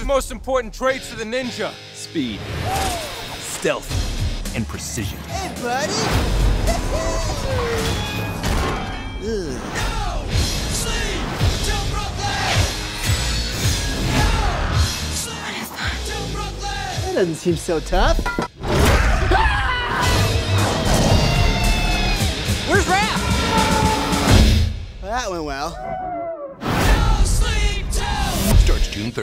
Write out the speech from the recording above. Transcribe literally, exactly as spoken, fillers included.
most important traits of the ninja? Speed, stealth, and precision. Hey, buddy! No! Sleep! To Brooklyn! No! Sleep! To Brooklyn! That doesn't seem so tough. Where's Raph? Well, that went well. No sleep too! Starts June third.